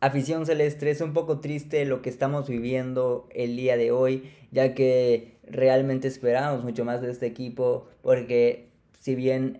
Afición celeste, es un poco triste lo que estamos viviendo el día de hoy, ya que realmente esperábamos mucho más de este equipo, porque si bien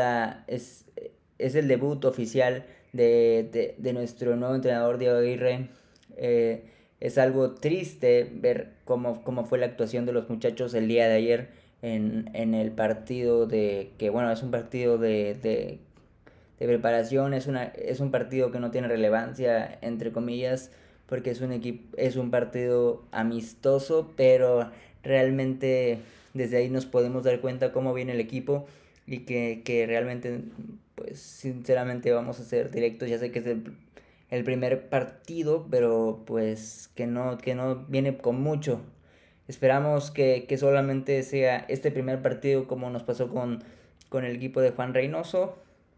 es el debut oficial de nuestro nuevo entrenador Diego Aguirre, eh, es algo triste ver cómo fue la actuación de los muchachos el día de ayer en el partido que bueno, es un partido de preparación, es un partido que no tiene relevancia, entre comillas, porque es un partido amistoso, pero realmente desde ahí nos podemos dar cuenta cómo viene el equipo y que realmente, pues sinceramente vamos a ser directos, ya sé que es el primer partido, pero pues que no viene con mucho. Esperamos que solamente sea este primer partido como nos pasó con el equipo de Juan Reynoso,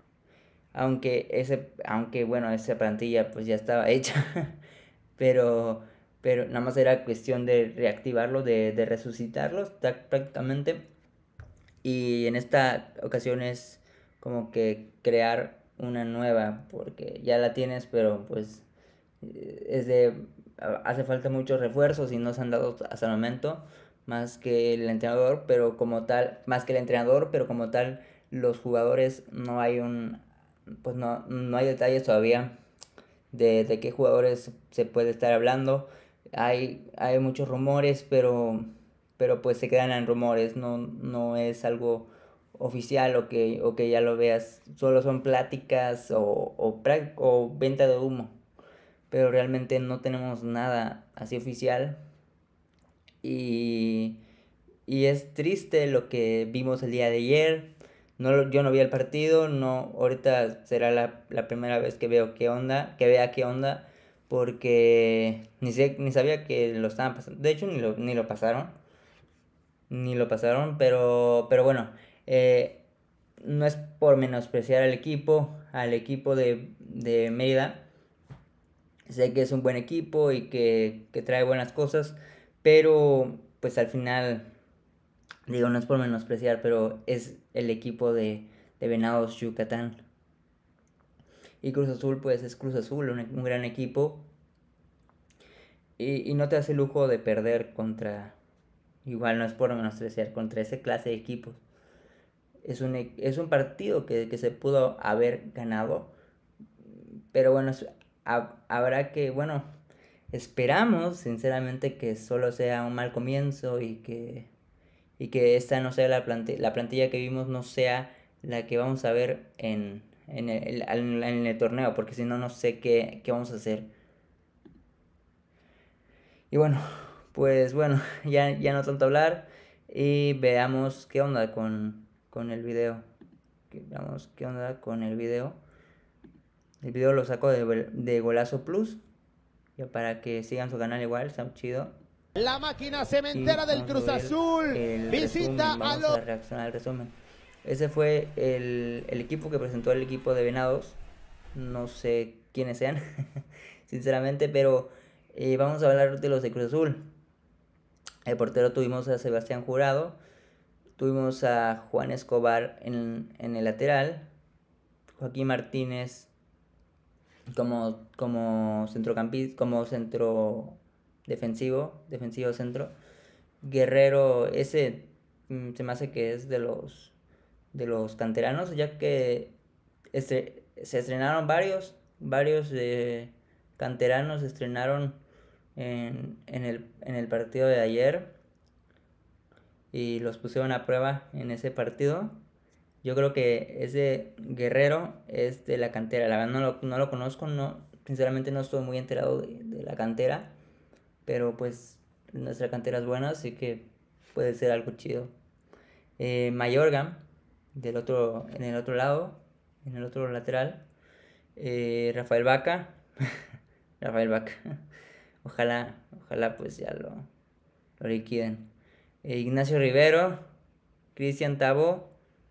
aunque bueno, esa plantilla pues ya estaba hecha, pero, pero nada más era cuestión de reactivarlo, de resucitarlo prácticamente. Y en esta ocasión es como que crear una nueva, porque ya la tienes, pero pues es de hace falta muchos refuerzos y no se han dado hasta el momento, más que el entrenador, pero como tal, más que el entrenador, pero como tal los jugadores no hay pues no hay detalles todavía de qué jugadores se puede estar hablando. Hay muchos rumores, pero pues se quedan en rumores, no es algo oficial o que ya lo veas, solo son pláticas o venta de humo, pero realmente no tenemos nada así oficial y, y es triste lo que vimos el día de ayer. Yo no vi el partido, no, ahorita será la primera vez que vea qué onda, porque ni sabía que lo estaban pasando. De hecho, ni lo pasaron, pero bueno, eh, no es por menospreciar al equipo de Mérida. Sé que es un buen equipo y que trae buenas cosas, pero pues al final, digo, no es por menospreciar, pero es el equipo de Venados Yucatán. Y Cruz Azul, pues es Cruz Azul, un gran equipo. Y no te hace lujo de perder igual no es por menospreciar, contra esa clase de equipos. Es un partido que se pudo haber ganado, pero bueno, habrá que, bueno, esperamos sinceramente que solo sea un mal comienzo y que esta no sea la plantilla que vimos no sea la que vamos a ver en el torneo, porque si no, no sé qué vamos a hacer. Y bueno, pues bueno, ya no tanto hablar y veamos qué onda con el video. Veamos qué onda con el video. El video lo saco de Golazo Plus, ya para que sigan su canal igual, está chido. La máquina Y cementera del vamos a Cruz ver Azul el visita resumen, a vamos los... a reaccionar al resumen. Ese fue el equipo que presentó el equipo de Venados. No sé quiénes sean, sinceramente, pero vamos a hablar de los de Cruz Azul. El portero tuvimos a Sebastián Jurado, tuvimos a Juan Escobar en el lateral, Joaquín Martínez como centrocampista, como centro defensivo centro. Guerrero, ese se me hace que es de los canteranos, ya que se estrenaron varios canteranos se estrenaron en el partido de ayer y los pusieron a prueba en ese partido. Yo creo que ese Guerrero es de la cantera, la verdad no lo conozco, no, sinceramente no estoy muy enterado de la cantera, pero pues nuestra cantera es buena, así que puede ser algo chido. Mayorga, en el otro lado, en el otro lateral. Rafael Vaca, Rafael Vaca. Ojalá pues ya lo liquiden. Ignacio Rivero, Cristian Tabo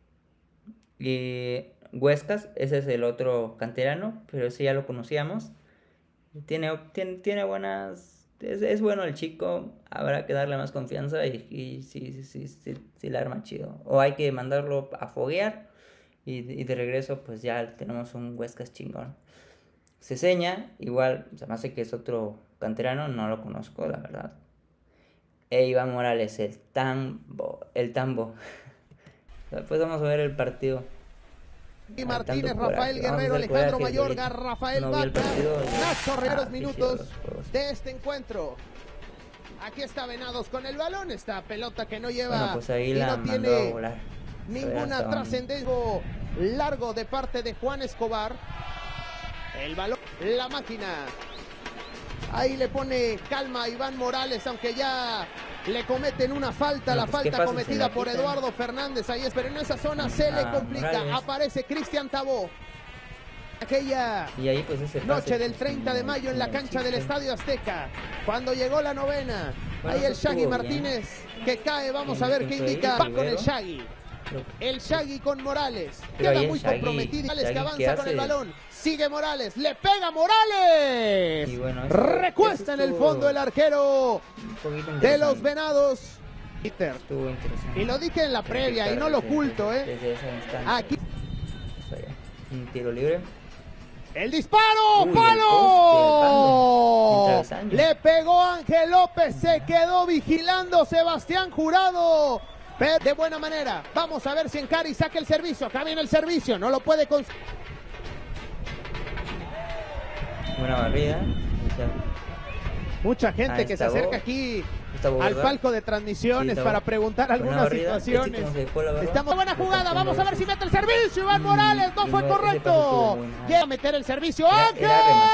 y Huescas, ese es el otro canterano, pero ese ya lo conocíamos. Tiene buenas. Es bueno el chico, habrá que darle más confianza y sí la arma chido. O hay que mandarlo a foguear y de regreso, pues ya tenemos un Huescas chingón. Ceseña, igual, se me hace que es otro canterano, no lo conozco, la verdad. E Iván Morales, el Tambo. Pues vamos a ver el partido. Y Martínez, Rafael Guerrero, Alejandro Mayorga, Rafael Vaca, Nacho Riveros, minutos de este encuentro. Aquí está Venados con el balón, esta pelota que no lleva, bueno, pues ahí y la no mandó tiene a volar. ninguna trascendencia. Largo de parte de Juan Escobar. El balón, la máquina. Ahí le pone calma a Iván Morales, aunque ya le cometen una falta, bueno, la pues falta cometida por Eduardo Fernández. Ahí es, pero en esa zona se le complica. Morales. Aparece Cristian Tabó. Aquella Y ahí, pues, ese noche del 30 de mayo en la cancha del Estadio Azteca, cuando llegó la novena. Bueno, ahí el Shaggy bien. Martínez que cae, vamos a ver qué indica. Va con el Shaggy. El Shaggy con Morales. Pero Queda ahí muy el Shaggy, comprometido. Morales que Shaggy, avanza ¿qué con el hace? balón. Sigue Morales. Le pega Morales. Y bueno, recuesta en el fondo el arquero de los Venados. Estuvo interesante. Y lo dije en la previa y no lo oculto, Desde esa instancia. Aquí. Un tiro libre. El disparo, Uy, ¡palo! el poste, Le pegó Ángel López, se quedó vigilando Sebastián Jurado. Pero de buena manera. Vamos a ver si Encari saca el servicio. Acá viene el servicio, no lo puede conseguir. Buena barrida. Mucha gente que se acerca aquí al palco de transmisiones para preguntar algunas situaciones. Estamos buena jugada, vamos a ver si mete el servicio. Iván Morales, no fue correcto. Llega a meter el servicio. ¡Ángel!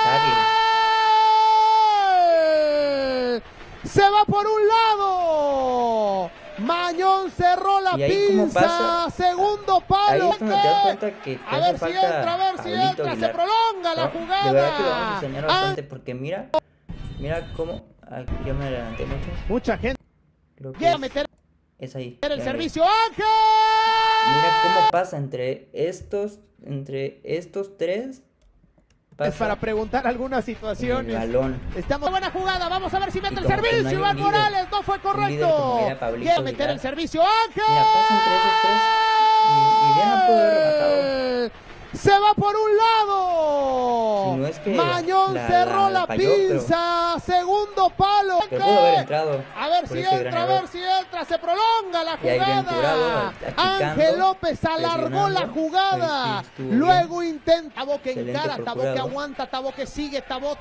Se va por un lado. Mañón cerró la pinza. Segundo palo. Ahí es donde te das cuenta que a ver si entra, a ver si entra. Se prolonga la jugada. De verdad que lo vamos a enseñar bastante porque mira cómo. Aquí yo me adelanté mucho. Mucha gente. Creo que llega a meter es ahí. El servicio. ¡Ángel! Mira cómo pasa entre estos tres. Es para preguntar algunas situaciones. El balón. Estamos en buena jugada, vamos a ver si mete el servicio. No Iván Morales, no fue correcto. Llega a meter el servicio. ¡Ángel! Mira, pasa entre esos tres. Y bien no pudo haber rematado. Se va por un lado. Si no es que Mañón cerró la pinza. Segundo palo. Pero pudo haber entrado. A ver si entra, a ver si entra. Se prolonga la jugada. Ángel López alargó la jugada. Luego intenta. Tabó que encara, Tabó que aguanta, Tabó que sigue, Tabó.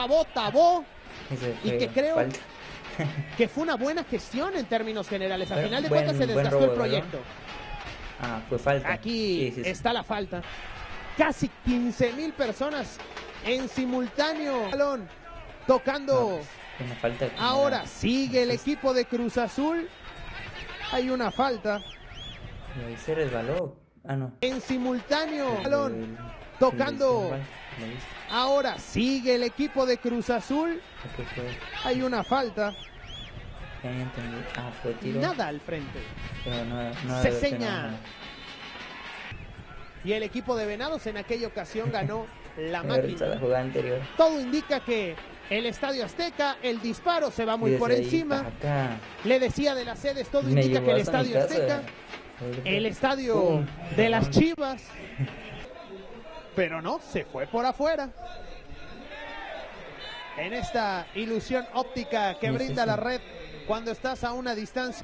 Y que creo que fue una buena gestión en términos generales. Al final de cuentas se desgastó el proyecto. Ah, fue falta. Aquí está la falta. Casi 15,000 personas en simultáneo. Balón tocando. Una falta. Ahora sigue el equipo de Cruz Azul. Hay una falta. Y ahí se resbaló. Ah, no. En simultáneo. Balón tocando. Ahora sigue el equipo de Cruz Azul. Hay una falta. Ya entendí. Ah, fue tiro. Nada al frente. Pero no Ceseña. Y el equipo de Venados en aquella ocasión ganó la máquina. La jugada anterior. Todo indica que el Estadio Azteca, el disparo se va muy por encima. Le decía de las sedes, todo indica que el Estadio Azteca, el estadio de las Chivas. Pero no, se fue por afuera. En esta ilusión óptica que brinda la red cuando estás a una distancia.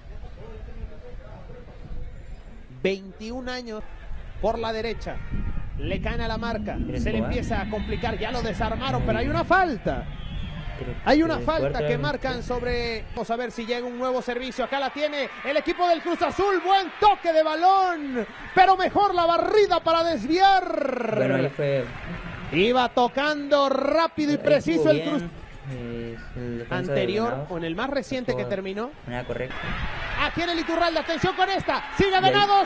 21 años. Por la derecha, le caen a la marca, se le empieza a complicar, ya lo desarmaron, pero hay una falta. Hay una falta que marcan sobre... Vamos a ver si llega un nuevo servicio, acá la tiene el equipo del Cruz Azul, buen toque de balón, pero mejor la barrida para desviar. Bueno, ahí fue... Iba tocando rápido y preciso el Cruz anterior, con el más reciente que terminó. Correcta. Aquí en el Iturralde, atención con esta. Sigue Venados.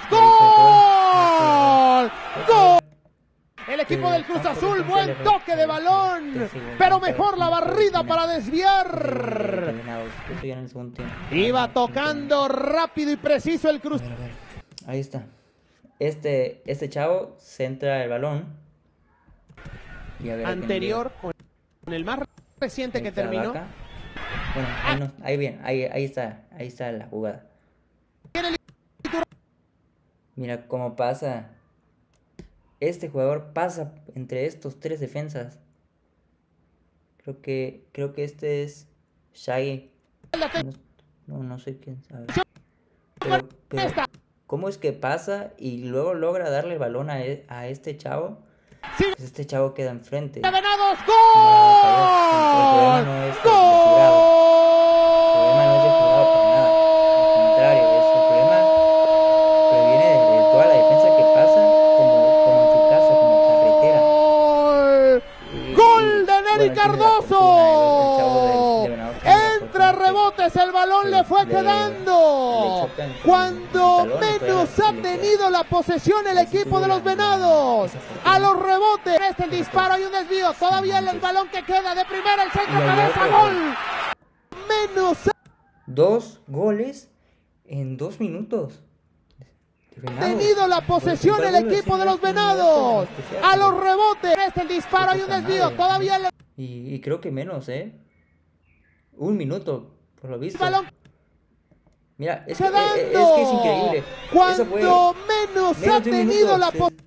¡Gol! ¡Gol! El equipo del Cruz Azul, buen toque de balón, pero mejor la barrida para desviar. Iba tocando rápido y preciso el Cruz. Ahí está. Este chavo centra el balón. Y a ver anterior, con el más reciente que terminó. Bueno, ahí, no, ahí bien, ahí está la jugada. Mira cómo pasa este jugador pasa entre estos tres defensas. Creo que este es Shaggy. No sé quién sabe. Pero ¿cómo es que pasa y luego logra darle el balón a este chavo? Pues este chavo queda enfrente. ¡Venados! ¡Gol! El problema no es de jurado. El problema no es de jurado para nada. Al contrario, es el problema que viene de toda la defensa que pasa como en su casa, como carretera. ¡Gol de Neri bueno, Cardoso! El chavo de Venados Entre rebotes el balón le fue quedando. Cuando menos ha tenido la posesión el equipo de los Venados. A los rebotes. Este el disparo y un desvío. Todavía el balón que queda de primera. El centro cabeza. Gol. Menos. 2 goles en 2 minutos. Tenido la posesión el equipo de los Venados. A los rebotes. Este el disparo y un desvío. Todavía el... Y creo que menos, 1 minuto, por lo visto. Mira, es que es increíble. Cuando menos ha tenido la posesión.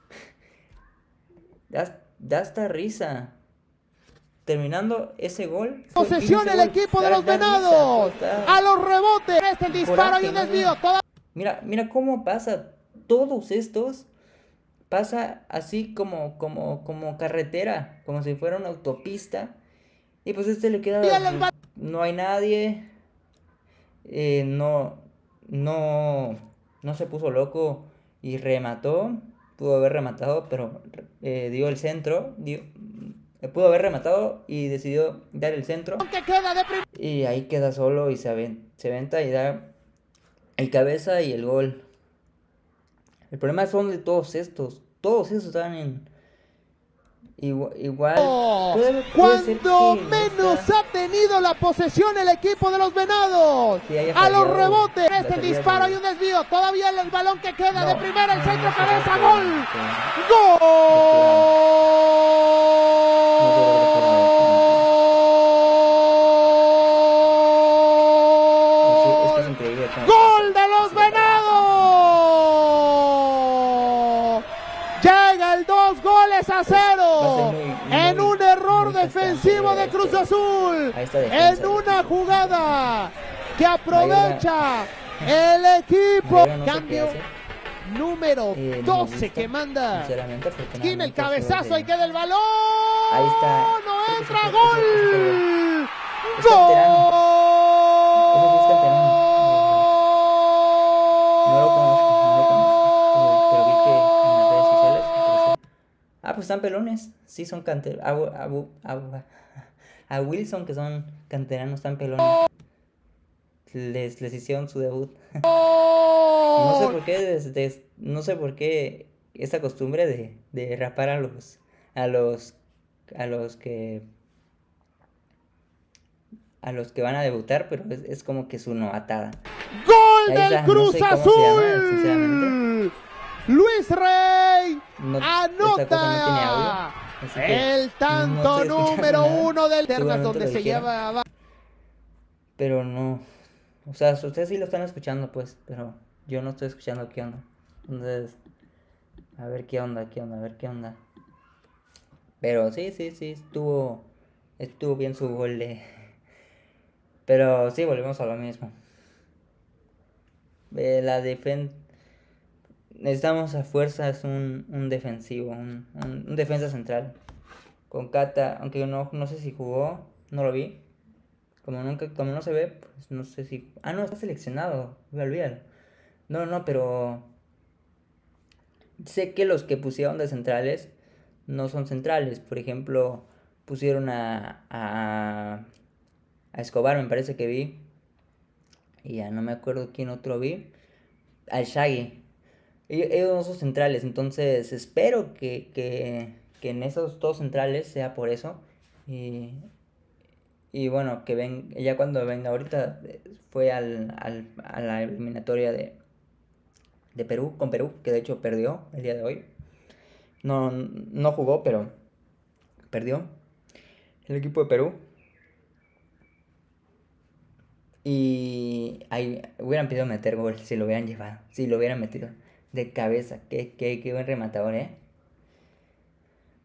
Da hasta risa. Terminando ese gol. Posesión el equipo de los Venados. A los rebotes. Este el disparo y un desvío. Mira cómo pasa. Todos estos pasa así como carretera, como si fuera una autopista. Y pues le queda. No hay nadie. No se puso loco y remató. Pudo haber rematado, pero dio el centro. Pudo haber rematado y decidió dar el centro. Y ahí queda solo y se aventa y da el cabeza y el gol. El problema son de todos estos. Todos estos están en... Igual cuando menos ha tenido la posesión el equipo de los Venados. A los rebotes. Este el disparo y un desvío. Todavía el balón que queda de primera. El centro cabeza. Gol. ¡Gol de los Venados! Llega el 2-0 en un error defensivo de Cruz Azul, en una jugada que aprovecha el equipo. Cambio número 12 que manda. Esquina el cabezazo, ahí queda el balón. Ahí está. No entra, gol. ¡Gol! Pues están pelones, sí son canteranos. A Wilson, que son canteranos, están pelones. Les hicieron su debut. No sé por qué esta costumbre de rapar a los que van a debutar, pero es como que su novatada. ¡Gol del Cruz Azul! Luis Rey anota el tanto número 1 del Ternas, donde se lleva. Pero no, o sea, ustedes sí lo están escuchando, pues, pero yo no estoy escuchando qué onda. Entonces, a ver qué onda. Pero sí, estuvo bien su gol Pero sí, volvemos a lo mismo. La defensa. Necesitamos a fuerzas un defensivo, un defensa central. Con Cata, aunque no sé si jugó, no lo vi. Como no se ve, pues no sé si... no, está seleccionado, voy a olvidar. No, pero... Sé que los que pusieron de centrales no son centrales. Por ejemplo, pusieron a Escobar, me parece que vi. Y ya no me acuerdo quién otro vi. Al Shaggy. Ellos no son centrales, entonces espero que en esos dos centrales sea por eso. Y bueno, que ya cuando venga ahorita, fue a la eliminatoria de Perú, con Perú, que de hecho perdió el día de hoy. No jugó, pero perdió el equipo de Perú. Y ahí hubieran podido meter gol si lo hubieran llevado, si lo hubieran metido de cabeza. Qué buen rematador,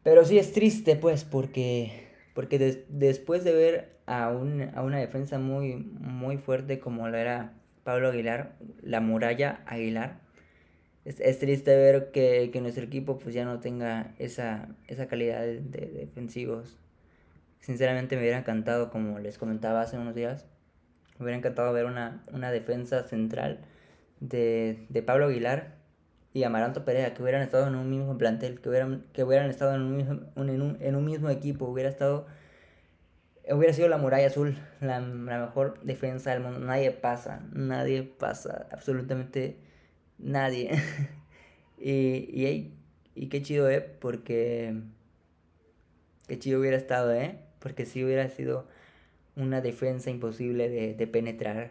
Pero sí es triste, pues, porque después de ver a una defensa muy, muy fuerte como lo era Pablo Aguilar, la muralla Aguilar, es triste ver que nuestro equipo pues ya no tenga esa calidad de defensivos. Sinceramente me hubiera encantado, como les comentaba hace unos días, me hubiera encantado ver una defensa central de Pablo Aguilar y Amaranto Perea, que hubieran estado en un mismo plantel, que hubieran estado en un mismo equipo, hubiera sido la muralla azul, la mejor defensa del mundo. Nadie pasa, absolutamente nadie. y qué chido, porque qué chido hubiera estado, porque sí hubiera sido una defensa imposible de penetrar.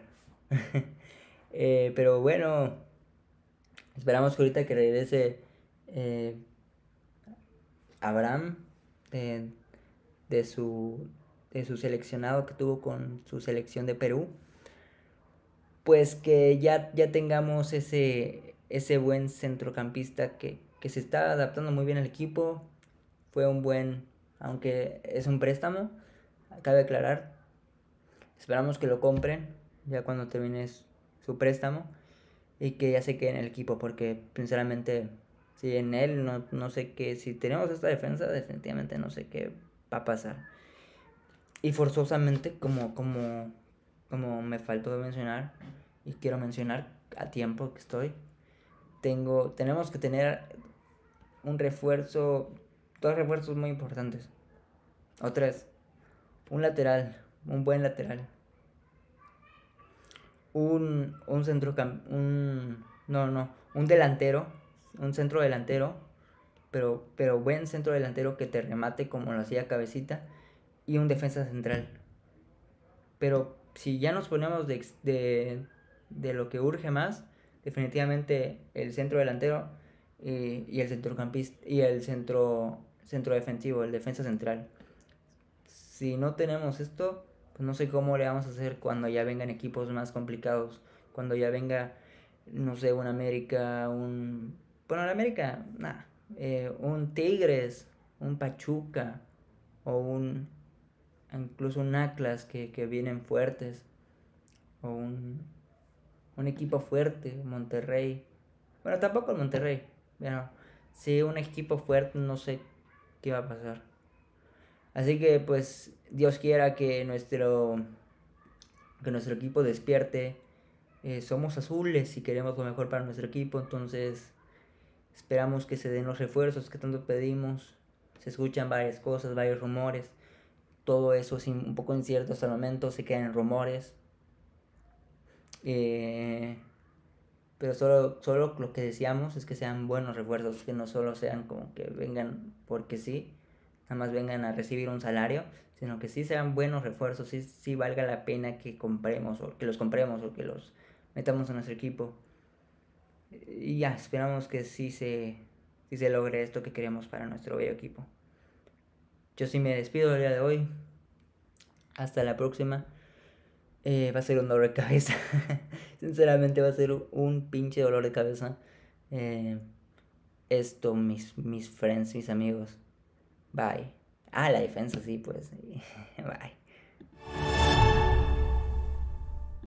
Pero bueno, esperamos que ahorita que regrese eh, Abraham de, de su de su seleccionado que tuvo con su selección de Perú, pues que ya tengamos ese buen centrocampista que se está adaptando muy bien al equipo. Fue un buen, aunque es un préstamo, cabe aclarar. Esperamos que lo compren ya cuando termine su préstamo y que ya se quede en el equipo, porque sinceramente si en él no sé qué, si tenemos esta defensa definitivamente no sé qué va a pasar. Y forzosamente, como me faltó mencionar, y quiero mencionar a tiempo que estoy, tenemos que tener un refuerzo, dos refuerzos muy importantes. O tres. Un lateral, un buen lateral. Un centrocamp, un delantero, un centro delantero, pero buen centro delantero que te remate como lo hacía Cabecita, y un defensa central. Pero si ya nos ponemos de lo que urge más, definitivamente el centro delantero y el centrocampista y el centro defensivo, el defensa central. Si no tenemos esto, pues no sé cómo le vamos a hacer cuando ya vengan equipos más complicados, cuando ya venga, no sé, un América, bueno, el América, nada, un Tigres, un Pachuca o incluso un Atlas que vienen fuertes, o un equipo fuerte, Monterrey. Bueno, tampoco el Monterrey, pero si un equipo fuerte, no sé qué va a pasar. Así que pues Dios quiera que nuestro equipo despierte. Somos azules y queremos lo mejor para nuestro equipo, entonces esperamos que se den los refuerzos que tanto pedimos. Se escuchan varias cosas, varios rumores. Todo eso es un poco incierto hasta el momento, se quedan en rumores. Pero solo lo que deseamos es que sean buenos refuerzos, que no solo sean como que vengan porque sí, nada más vengan a recibir un salario, sino que sí sean buenos refuerzos, sí valga la pena que compremos, o que los compremos, o que los metamos en nuestro equipo. Y ya, esperamos que sí se logre esto que queremos para nuestro bello equipo. Yo sí me despido el día de hoy. Hasta la próxima. Va a ser un dolor de cabeza. Sinceramente va a ser un pinche dolor de cabeza. Esto, mis friends, mis amigos. Bye. La defensa, sí, pues. Bye.